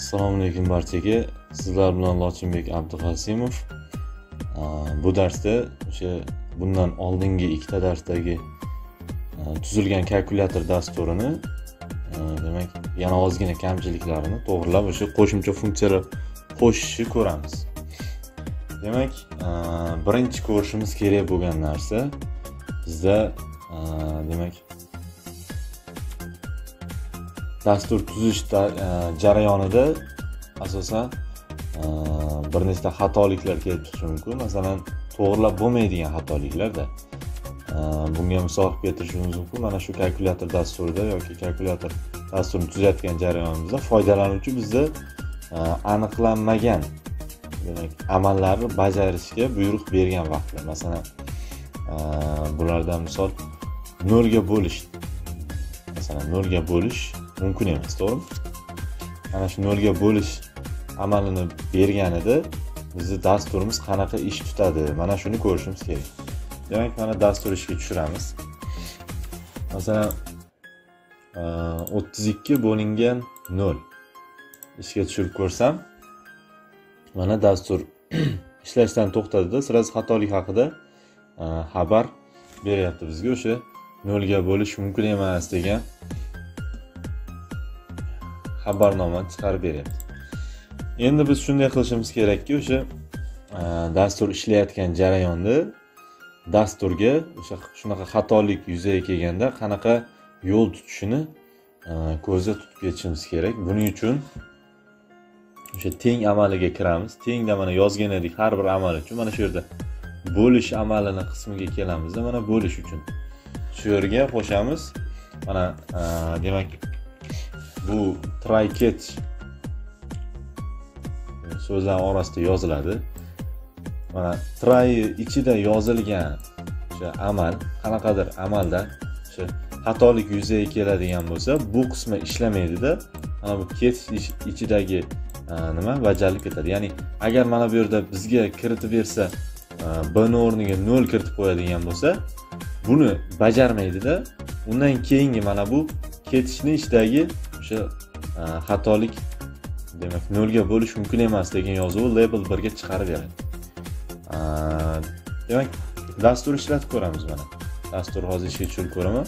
Assalomu alaykum barchaga. Sizlar bilan Lochinbek Abduqasimov. Bu darsda o'sha bundan oldingi ikkita darsdagi tuzilgan kalkulyator dasturini demak yana ozgina kamchiliklarini to'g'rilab o'sha qo'shimcha funksiyalar qo'shishni ko'ramiz. Demak, birinchi ko'rishimiz kerak bo'lgan narsa bizda demak dastur tuzish jarayonida asosan bir nechta xatoliklar kelib chiqishi mumkin. Masalan, to'g'rilab bo'lmaydigan xatoliklarda. Bunga misol keltirishimiz mumkin. Mana shu kalkulyator dasturida yoki kalkulyator dasturini tuzayotgan jarayonimizda foydalanuvchi bizda aniqlanmagan demak amallarni bajarishga buyruq bergan vaqtlar. Masalan, bulardan misol 0 ga bo'lish. Masalan, 0 ga bo'lish mumkin emas, to'g'rimi? Mana shu 0 ga bo'lish amalini berganida bizning dasturimiz qanaqa ish tutadi? Mana shuni ko'rishimiz kerak. Demak, mana dastur ishga tushiramiz. Masalan, 32 bo'lingan 0 ishga tushirib ko'rsam, mana dastur ishlashdan to'xtadida sirasi xatolik haqida xabar beryapti bizga. O'sha 0 ga bo'lish mumkin emas degan xabarnoma chiqarib beryapti. Endi biz shunday qilishimiz kerakki, o'sha dastur ishlayotgan jarayonda dasturga o'sha shunaqa xatolik yuzaga kelganda qanaqa yo'l tutishini ko'zda tutib ketishimiz kerak. Buning uchun o'sha teng amaliga kiramiz. Tengda mana yozgan edik har bir amal uchun. Mana shu yerda bo'lish amalini qismiga kelamiz. Mana bo'lish uchun shu yerga qo'shamiz. Mana demak bu try catch so'zlar orasida yoziladi. Mana try ichida yozilgan o'sha amal, qanaqadir amalda o'sha xatolik yuzaga keladigan bo'lsa, bu qismi ishlamaydi-da. Mana bu catch ichidagi nima bajarilib ketadi. Ya'ni agar mana bu yerda bizga kiritib bersa, b ni o'rniga 0 kiritib qo'yadigan bo'lsa, buni bajarmaydi-da. Undan keyingi mana bu ketishni ichidagi o'sha xatolik demak 0 ga bo'lish mumkin emas degan yozuv label 1 ga chiqarib beradi. Demak, dastur ishlatib ko'ramiz mana. Dastur hozir ishga tushirib ko'raman.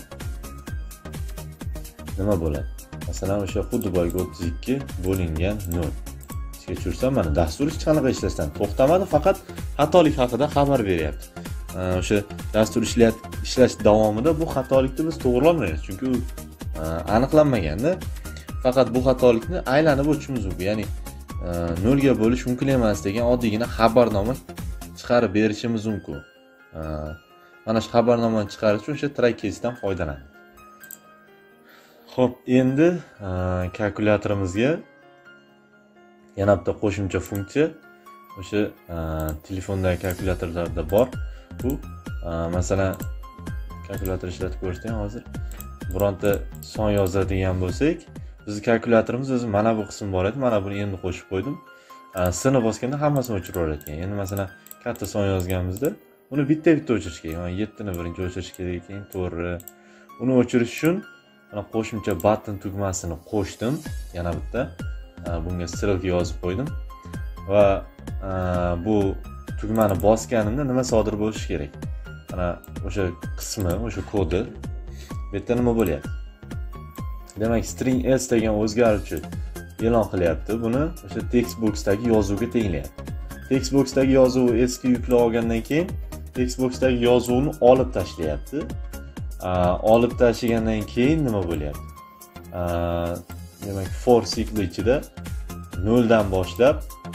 Nima bo'ladi? Masalan, o'sha xuddi boyga 32 bo'lingan 0 ishga tushirsam, mana dastur hech qanaqa ishlashdan to'xtamadi, faqat xatolik haqida xabar beryapti. O'sha dastur ishlash davomida bu xatolikni biz to'g'rilolmaymiz, chunki u aniqlanmaganda. Faqat bu xatolikni aylanib o'tishimiz mumkin. Ya'ni 0 ga bo'lish mumkin emas degan oddiygina xabarnoma chiqarib berishimiz mumkin. Mana shu xabarnomani chiqarish uchun o'sha try catch'dan foydalanamiz. Xo'p, endi kalkulyatorimizga yana bitta qo'shimcha funksiya o'sha telefondagi kalkulyatorlarda bor. Bu masalan kalkulyator ishlatib ko'rishdan hozir bironta son yozadigan bo'lsak, bizning kalkulyatorimiz o'zi mana bu qism bor edi. Mana buni endi qo'shib qo'ydim. Sini bosganda hammasini o'chirib yuboradi. Endi masalan katta son yozganimizda uni bitta-bitta o'chirish kerak. Mana 7 ni birinchi o'chirish kerak ekan, to'g'ri. Uni o'chirish uchun mana qo'shimcha button tugmasini qo'shdim. Yana bitta bunga strelka yozib qo'ydim va bu tugmani bosganimda nima sodir bo'lishi kerak? Mana o'sha qismi, o'sha kodi bu yerda nima bo'lyapti? Demak, string s degan o'zgaruvchi e'lon qilyapti. Buni o'sha text boxdagi yozuvga tenglayapti. Text boxdagi yozuvni s ga yuklab olgandan keyin text boxdagi yozuvni olib tashlayapti. Olib tashlagandan keyin nima bo'lyapti? Demak, for sikli ichida 0 dan boshlab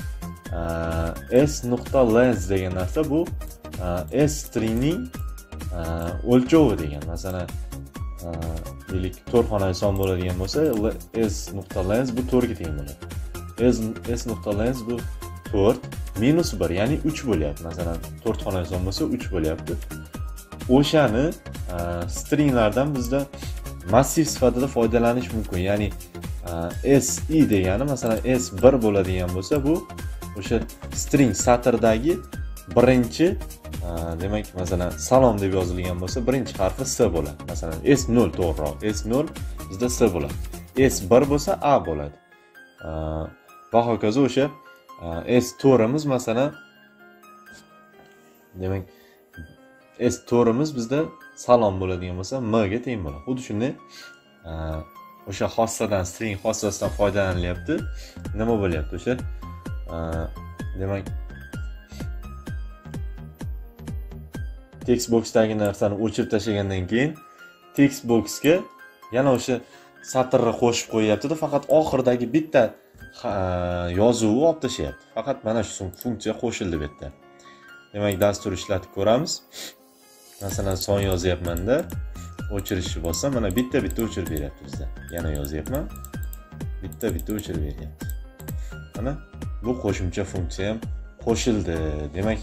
s.length degan narsa bu s stringning o'lchovi degan. Masalan, deylik 4 xonali son bo'ladigan bo'lsa, s.length bu 4 ga teng bo'ladi. s.length bu 4 minus 1, ya'ni 3 bo'lyapti. Masalan, 4 xonali son bo'lsa 3 bo'lyapti. O'shani stringlardan bizda massiv sifatida foydalanish mumkin. Ya'ni si degani masalan s1 bo'ladigan bo'lsa, bu o'sha string satrdagi birinchi demak masalan salom deb yozilgan bo'lsa, birinchi harfi s bo'ladi. Masalan s0 to'g'riroq. S0 bizda s bo'ladi. S1 bo'lsa a bo'ladi. va hokazo. O'sha S to'rimiz masalan, demak S to'rimiz bizda salom bo'ladigan bo'lsa M ga teng bo'ladi. Xuddi shunday o'sha xossadan, string xossasidan foydalanilyapti. Nima bo'lyapti? O'sha demak text boxdagi narsani o'chirib tashlagandan keyin text boxga yana o'sha satrni qo'shib qo'yapti-da, faqat oxiridagi bitta yozuvni olib tashlayapti. Faqat mana shu funksiya qo'shildi bu yerda. Demak, dastur ishlatib ko'ramiz. Masalan, son yozyapman-da, o'chirishni bossam, mana bitta-bitta o'chirib beryapti bizda. Yana yozyapman, bitta-bitta o'chirib beryapti. Mana bu qo'shimcha funksiya ham qo'shildi. Demak,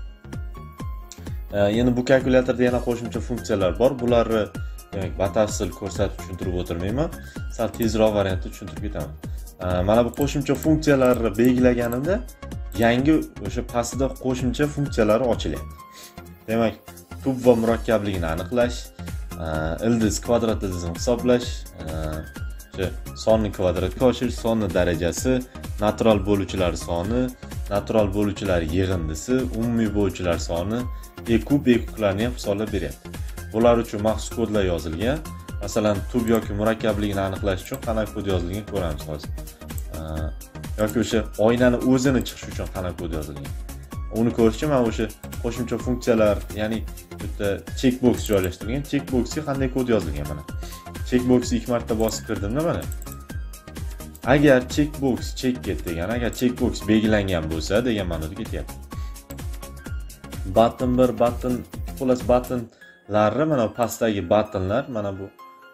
yana bu kalkulyatorda yana qo'shimcha funksiyalar bor. Bularni demak batafsil ko'rsatib tushuntirib o'tirmayman. Sal tezroq variantda tushuntirib ketaman. Mana bu qo'shimcha funksiyalarni belgilaganimda yangi o'sha pastda qo'shimcha funksiyalari ochilyapti. Demak, tub va murakkabligini aniqlash, ildiz kvadrat ildizini hisoblash, o'sha sonni kvadratga oshirish, sonni darajasi, natural bo'luvchilar soni, natural bo'luvchilar yig'indisi, umumiy bo'luvchilar soni, ekublarni ham hisoblab beryapti. Bular uchun maxsus kodlar yozilgan. Masalan, tub yoki murakkabligini aniqlash uchun qanaqa kod yozilganini ko'ramiz hozir. Yoki o'sha oynani o'zini chiqish uchun qanaqa kod yozilgan. Uni ko'rish uchun mana o'sha qo'shimcha funksiyalar, ya'ni bu yerda checkbox joylashtirilgan. Checkboxga qanday kod yozilgan mana. Checkboxni 2 marta bosib kirdimda mana. Agar checkbox checkget degan, agar checkbox belgilangan bo'lsa degan ma'noda ketyapti. Button 1, button plus buttonlarni mana pastdagi buttonlar mana bu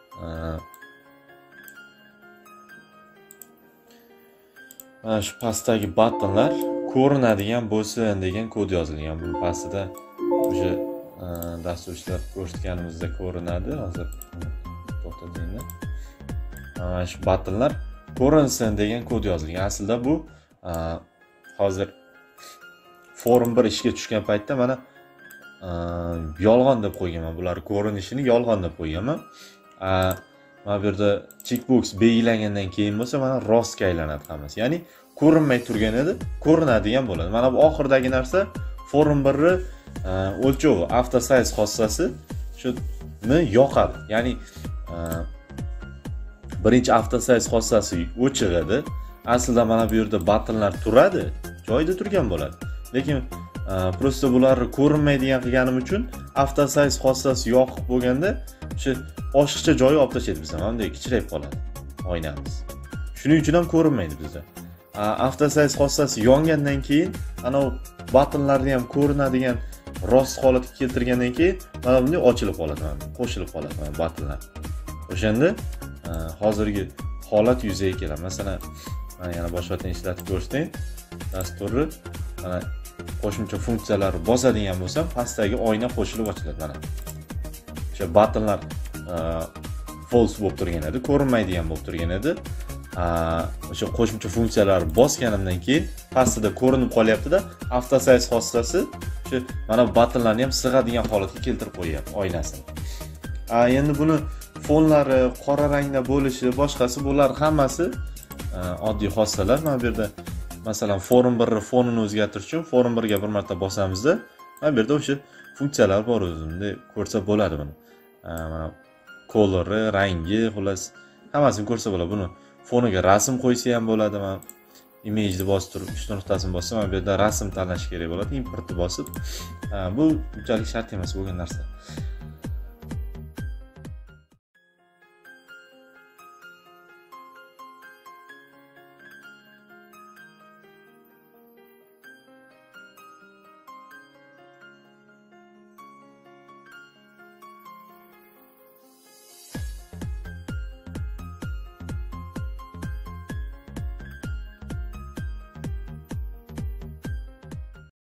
mana shu pastdagi buttonlar ko'rinadigan bo'lsin degan kod yozilgan. Bu pastida o'sha dastur ishlab ko'rsatganimizda ko'rinadi. Hozir to'xtatinglar. Mana shu buttonlar ko'rinsin degan kod yozilgan. Aslida bu hozir forum 1 ishga tushgan paytda mana yolg'on deb qo'yganman. Bular ko'rinishini yolg'on deb qo'yganman. Mana bu yerda checkbox belgilangandan keyin bo'lsa mana rostga aylanadi hammasi. Ya'ni ko'rinmay turgan edi, ko'rinadigan bo'ladi. Mana bu oxirdagi narsa forum 1 o'lchovi, after size xossasi shuni yoqadi. Ya'ni birinchi after size xossasi o'chig'idi. Aslida mana bu yerda buttonlar turadi, joyida turgan bo'ladi. Lekin prosta bularni ko'rinmaydigan qilganim uchun after size xossasi yoqib bo'lganda o'sha oshiqcha joyi olib tashlaydi bizda. Mana bunday kichrayib qoladi oynamiz. Shuning uchun ham ko'rinmaydi bizda. After size xossasi yongandan keyin ana u buttonlarni ham ko'rinadigan rost holatga keltirgandan keyin mana bunday ochilib qoladi, mana qo'shilib qoladi mana buttonlar. O'shanda hozirgi holat yuzaga keladi. Masalan, mana yana boshqadan ishlatib ko'rsatay. Dasturni mana qo'shimcha funksiyalarni bosadigan bo'lsam, pastdagi oyna qo'shilib ochiladi mana. O'sha buttonlar false bo'lib turgan edi, ko'rinmaydigan bo'lib turgan edi. O'sha qo'shimcha funksiyalarni bosganimdan keyin pastida ko'rinib qolyapti-da, after size xossasi shu mana buttonlarni ham sig'adigan holatga keltirib qo'yapti oynasini. Endi buni fonlari qora rangda bo'lishi, boshqasi bular hammasi oddiy xossalar. Mana bu yerda masalan forum 1 fonini o'zgartirish uchun forum 1 ga bir marta bosamizda, mana bu yerda o'sha funksiyalar bor o'zimda ko'rsa bo'ladi buni. Mana colori, rangi, xullas hammasini ko'rsa bo'ladi. Buni foniga rasm qo'ysa ham bo'ladi. Mana image ni bosib turib 3 nuqtasini bossam, mana bu yerda rasm tanlash kerak bo'ladi. Importni bosib. Bu unchalik shart emas bo'lgan narsa.